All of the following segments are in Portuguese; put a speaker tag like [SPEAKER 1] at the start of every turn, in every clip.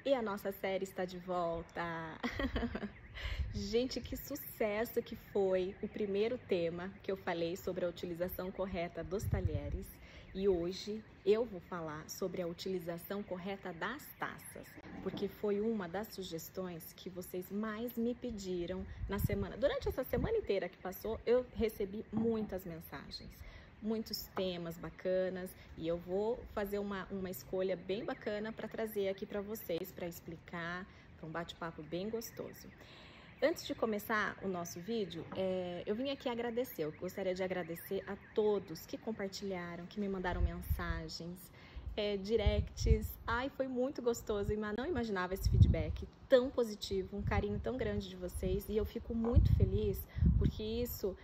[SPEAKER 1] E a nossa série está de volta! Gente, que sucesso que foi o primeiro tema que eu falei sobre a utilização correta dos talheres. E hoje eu vou falar sobre a utilização correta das taças, porque foi uma das sugestões que vocês mais me pediram na semana. Durante essa semana inteira que passou, eu recebi muitas mensagens, muitos temas bacanas, e eu vou fazer uma escolha bem bacana para trazer aqui para vocês, para explicar, para um bate-papo bem gostoso. Antes de começar o nosso vídeo, eu vim aqui agradecer. Eu gostaria de agradecer a todos que compartilharam, que me mandaram mensagens, directs. Ai, foi muito gostoso, mas não imaginava esse feedback tão positivo, um carinho tão grande de vocês, e eu fico muito feliz porque isso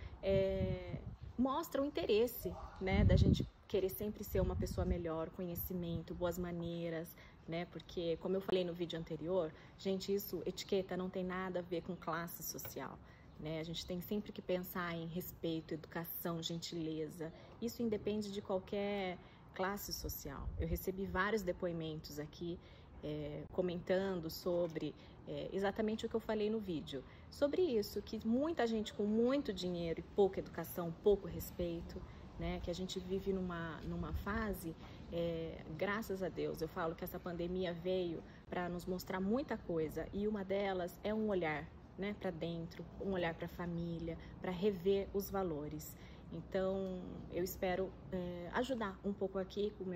[SPEAKER 1] mostra o interesse, né, da gente querer sempre ser uma pessoa melhor, conhecimento, boas maneiras, né? Porque, como eu falei no vídeo anterior, gente, etiqueta não tem nada a ver com classe social, né? A gente tem sempre que pensar em respeito, educação, gentileza. Isso independe de qualquer classe social. Eu recebi vários depoimentos aqui comentando sobre exatamente o que eu falei no vídeo. Sobre isso, que muita gente com muito dinheiro e pouca educação, pouco respeito, né, que a gente vive numa fase, graças a Deus, eu falo que essa pandemia veio para nos mostrar muita coisa, e uma delas é um olhar, né, para dentro, um olhar para a família, para rever os valores. Então, eu espero ajudar um pouco aqui com o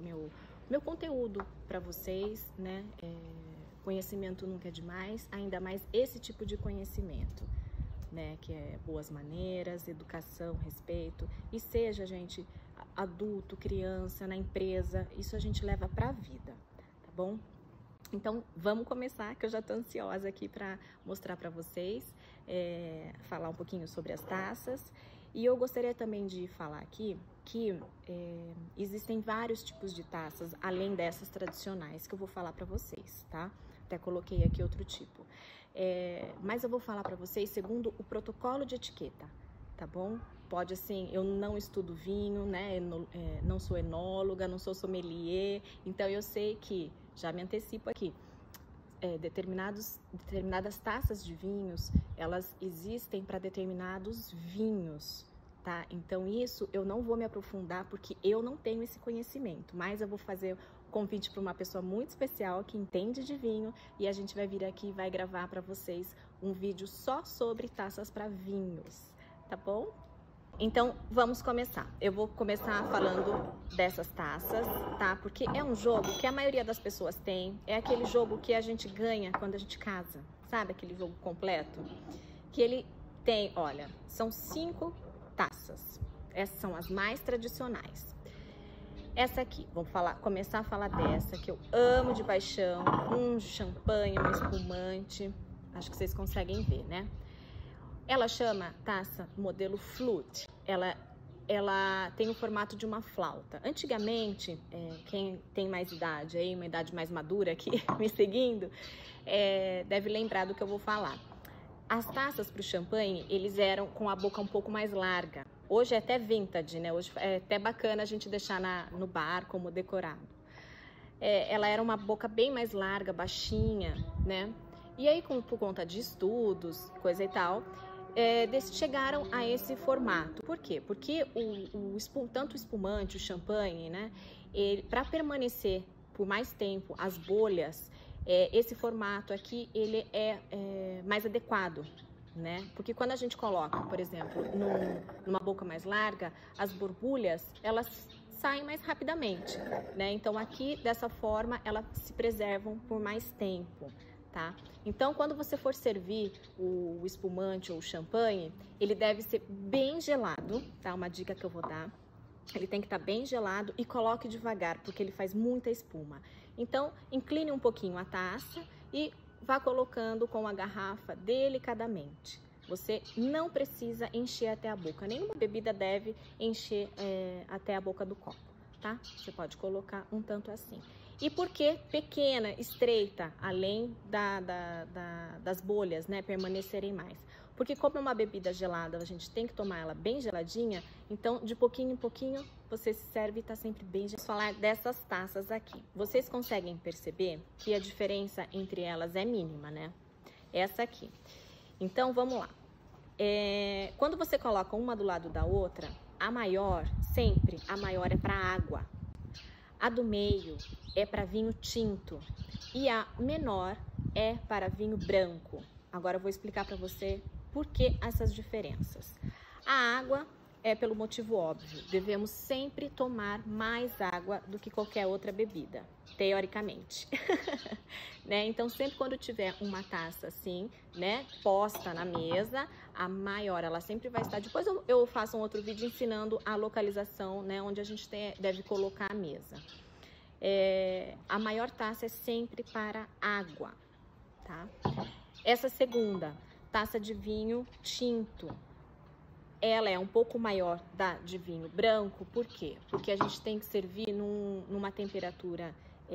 [SPEAKER 1] meu conteúdo para vocês, né? Conhecimento nunca é demais, ainda mais esse tipo de conhecimento, né, que é boas maneiras, educação, respeito, e seja, gente, adulto, criança, na empresa, isso a gente leva pra vida, tá bom? Então, vamos começar, que eu já tô ansiosa aqui para mostrar para vocês, falar um pouquinho sobre as taças. E eu gostaria também de falar aqui que existem vários tipos de taças, além dessas tradicionais, que eu vou falar para vocês, tá? Até coloquei aqui outro tipo. Mas eu vou falar para vocês segundo o protocolo de etiqueta, tá bom? Pode, assim, eu não estudo vinho, né? Não sou enóloga, não sou sommelier, então eu sei que, já me antecipo aqui, determinadas taças de vinhos, elas existem para determinados vinhos, tá? Então isso eu não vou me aprofundar porque eu não tenho esse conhecimento, mas eu vou fazer convite para uma pessoa muito especial que entende de vinho, e a gente vai vir aqui e vai gravar para vocês um vídeo só sobre taças para vinhos, tá bom? Então, vamos começar. Eu vou começar falando dessas taças, tá? Porque é um jogo que a maioria das pessoas tem. É aquele jogo que a gente ganha quando a gente casa. Sabe aquele jogo completo? Que ele tem, olha, são 5 taças. Essas são as mais tradicionais. Essa aqui, vamos começar a falar dessa, que eu amo de paixão. Um champanhe, um espumante. Acho que vocês conseguem ver, né? Ela chama taça modelo flute. Ela tem o formato de uma flauta. Antigamente, quem tem mais idade, aí, uma idade mais madura aqui me seguindo, deve lembrar do que eu vou falar. As taças para o champanhe, eles eram com a boca um pouco mais larga. Hoje é até vintage, né? Hoje é até bacana a gente deixar no bar como decorado. Ela era uma boca bem mais larga, baixinha, né? E aí, por conta de estudos, coisa e tal, chegaram a esse formato. Por quê? Porque tanto o espumante, o champanhe, né, para permanecer por mais tempo, as bolhas, esse formato aqui, ele é mais adequado, né? Porque quando a gente coloca, por exemplo, numa boca mais larga, as borbulhas, elas saem mais rapidamente, né? Então aqui, dessa forma, elas se preservam por mais tempo, tá? Então, quando você for servir o espumante ou o champanhe, ele deve ser bem gelado, tá? Uma dica que eu vou dar. Ele tem que estar bem gelado e coloque devagar, porque ele faz muita espuma. Então, incline um pouquinho a taça e vá colocando com a garrafa delicadamente. Você não precisa encher até a boca. Nenhuma bebida deve encher até a boca do copo, tá? Você pode colocar um tanto assim. E por que pequena, estreita, além das bolhas, né, permanecerem mais? Porque como é uma bebida gelada, a gente tem que tomar ela bem geladinha, então de pouquinho em pouquinho você se serve e tá sempre bem gelado. Vamos falar dessas taças aqui. Vocês conseguem perceber que a diferença entre elas é mínima, né? Essa aqui. Então vamos lá. Quando você coloca uma do lado da outra, a maior, sempre, a maior é para água. A do meio é para vinho tinto e a menor é para vinho branco. Agora eu vou explicar para você por que essas diferenças. A água é pelo motivo óbvio. Devemos sempre tomar mais água do que qualquer outra bebida, teoricamente. Né? Então, sempre quando tiver uma taça assim, né, posta na mesa, a maior, ela sempre vai estar... Depois eu faço um outro vídeo ensinando a localização, né, onde a gente deve colocar a mesa. A maior taça é sempre para água, tá? Essa segunda, taça de vinho tinto, ela é um pouco maior da de vinho branco. Por quê? Porque a gente tem que servir numa temperatura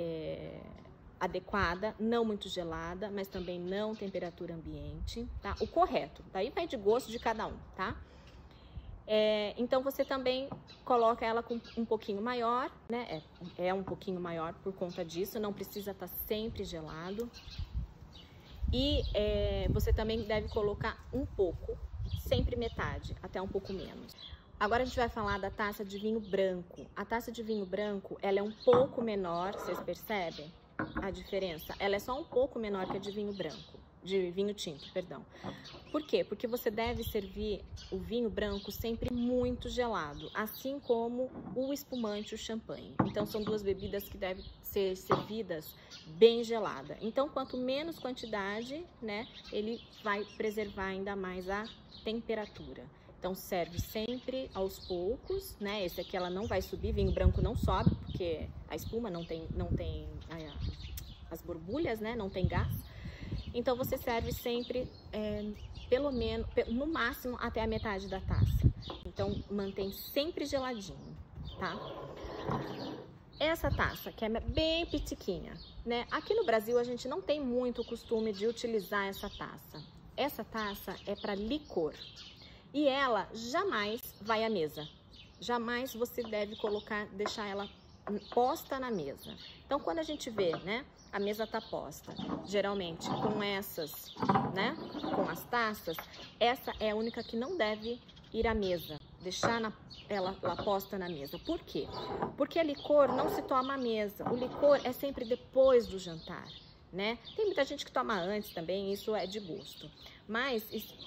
[SPEAKER 1] adequada, não muito gelada, mas também não temperatura ambiente, tá? O correto, daí vai de gosto de cada um, tá? Então você também coloca ela com um pouquinho maior, né? É um pouquinho maior por conta disso, não precisa estar sempre gelado. E você também deve colocar um pouco, sempre metade, até um pouco menos. Agora a gente vai falar da taça de vinho branco. A taça de vinho branco, ela é um pouco menor, vocês percebem a diferença? Ela é só um pouco menor que a de vinho branco, de vinho tinto, perdão. Por quê? Porque você deve servir o vinho branco sempre muito gelado, assim como o espumante e o champanhe. Então são duas bebidas que devem ser servidas bem gelada. Então quanto menos quantidade, né, ele vai preservar ainda mais a temperatura. Então serve sempre aos poucos, né? Esse aqui ela não vai subir, vinho branco não sobe, porque a espuma não tem as borbulhas, né? Não tem gás. Então você serve sempre pelo menos, no máximo até a metade da taça. Então mantém sempre geladinho, tá? Essa taça, que é bem pitiquinha, né? Aqui no Brasil a gente não tem muito o costume de utilizar essa taça. Essa taça é para licor. E ela jamais vai à mesa. Jamais você deve deixar ela posta na mesa. Então, quando a gente vê, né, a mesa tá posta, geralmente com essas, né, com as taças, essa é a única que não deve ir à mesa, deixar ela posta na mesa. Por quê? Porque licor não se toma à mesa. O licor é sempre depois do jantar, né? Tem muita gente que toma antes também, isso é de gosto. Mas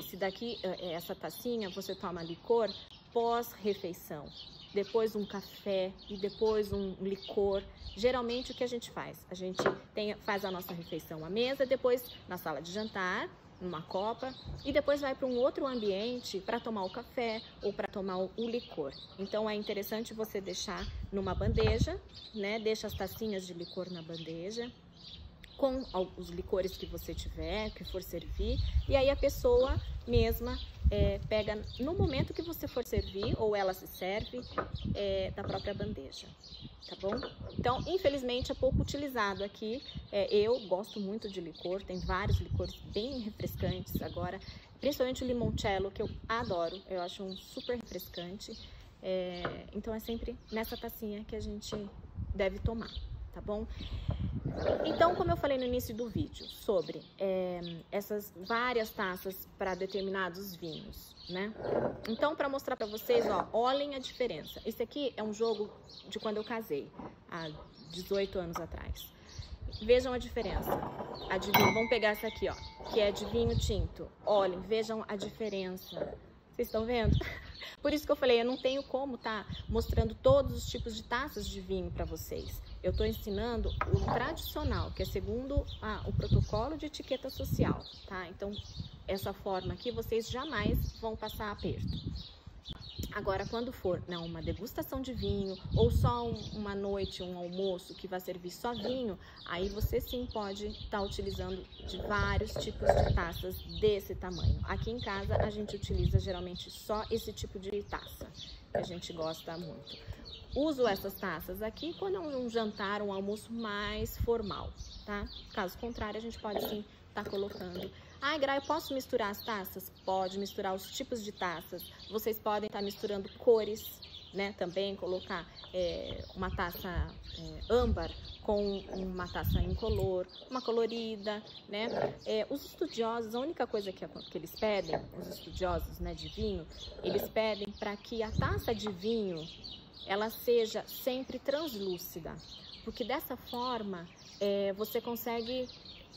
[SPEAKER 1] essa tacinha, você toma licor pós-refeição. Depois um café e depois um licor. Geralmente o que a gente faz? A gente faz a nossa refeição à mesa, depois na sala de jantar, numa copa, e depois vai para um outro ambiente para tomar o café ou para tomar o licor. Então é interessante você deixar numa bandeja, né? Deixa as tacinhas de licor na bandeja, com os licores que você tiver, que for servir, e aí a pessoa mesma pega no momento que você for servir, ou ela se serve da própria bandeja, tá bom? Então, infelizmente, é pouco utilizado aqui. Eu gosto muito de licor, tem vários licores bem refrescantes agora, principalmente o limoncello, que eu adoro, eu acho um super refrescante. Então, é sempre nessa tacinha que a gente deve tomar, tá bom? Então, como eu falei no início do vídeo, sobre essas várias taças para determinados vinhos, né? Então, para mostrar para vocês, ó, olhem a diferença. Esse aqui é um jogo de quando eu casei, há 18 anos atrás. Vejam a diferença. A de vinho, vamos pegar essa aqui, ó, que é de vinho tinto. Olhem, vejam a diferença. Vocês estão vendo? Por isso que eu falei, eu não tenho como mostrando todos os tipos de taças de vinho para vocês. Eu estou ensinando o tradicional, que é segundo o protocolo de etiqueta social, tá? Então, essa forma aqui, vocês jamais vão passar aperto. Agora, quando for uma degustação de vinho, ou só uma noite, um almoço que vai servir só vinho, aí você sim pode estar utilizando de vários tipos de taças desse tamanho. Aqui em casa, a gente utiliza geralmente só esse tipo de taça, que a gente gosta muito. Uso essas taças aqui quando é um jantar, um almoço mais formal, tá? Caso contrário, a gente pode sim tá colocando. Ah, Gra, eu posso misturar as taças? Pode misturar os tipos de taças. Vocês podem estar misturando cores, né? Também colocar uma taça âmbar com uma taça incolor, uma colorida, né? Os estudiosos, a única coisa que eles pedem, os estudiosos, né, de vinho, eles pedem para que a taça de vinho ela seja sempre translúcida, porque dessa forma você consegue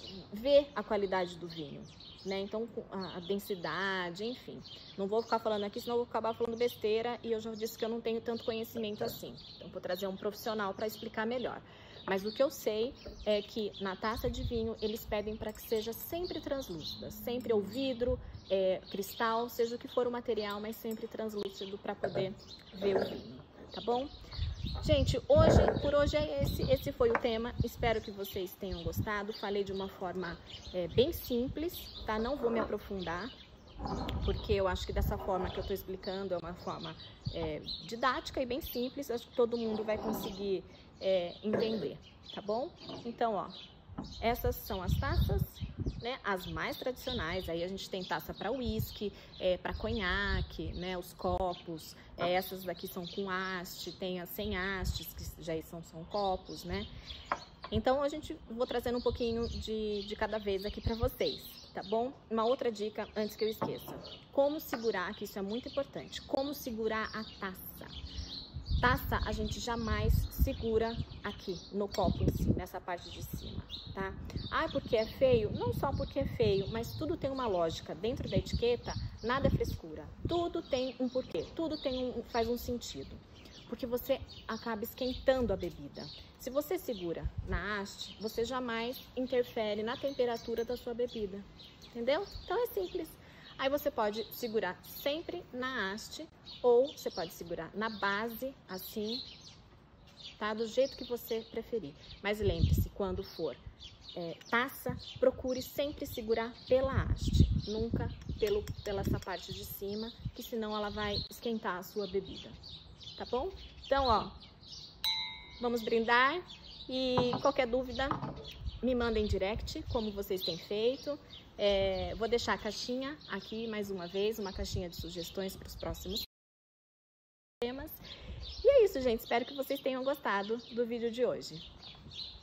[SPEAKER 1] ver a qualidade do vinho, né? Então a densidade, enfim. Não vou ficar falando aqui, senão eu vou acabar falando besteira e eu já disse que eu não tenho tanto conhecimento assim. Então vou trazer um profissional para explicar melhor. Mas o que eu sei é que na taça de vinho eles pedem para que seja sempre translúcida, sempre ou vidro, cristal, seja o que for o material, mas sempre translúcido para poder ver o vinho, tá bom? Gente, por hoje é esse foi o tema, espero que vocês tenham gostado, falei de uma forma bem simples, tá? Não vou me aprofundar, porque eu acho que dessa forma que eu tô explicando é uma forma didática e bem simples, acho que todo mundo vai conseguir entender, tá bom? Então, ó, essas são as taças, né, as mais tradicionais. Aí a gente tem taça para uísque, para conhaque, né, os copos, essas daqui são com haste, tem as sem hastes, que já são copos, né. Então vou trazendo um pouquinho de cada vez aqui para vocês, tá bom? Uma outra dica antes que eu esqueça, como segurar, que isso é muito importante, como segurar a taça. Taça a gente jamais segura aqui no copo em si, nessa parte de cima, tá? Ah, porque é feio? Não só porque é feio, mas tudo tem uma lógica. Dentro da etiqueta, nada é frescura. Tudo tem um porquê, tudo faz um sentido. Porque você acaba esquentando a bebida. Se você segura na haste, você jamais interfere na temperatura da sua bebida, entendeu? Então é simples. Aí você pode segurar sempre na haste ou você pode segurar na base, assim, tá? Do jeito que você preferir. Mas lembre-se, quando for taça, procure sempre segurar pela haste, nunca pela essa parte de cima, que senão ela vai esquentar a sua bebida, tá bom? Então, ó, vamos brindar e qualquer dúvida me mandem direct, como vocês têm feito. Vou deixar a caixinha aqui mais uma vez, uma caixinha de sugestões para os próximos temas. E é isso, gente. Espero que vocês tenham gostado do vídeo de hoje.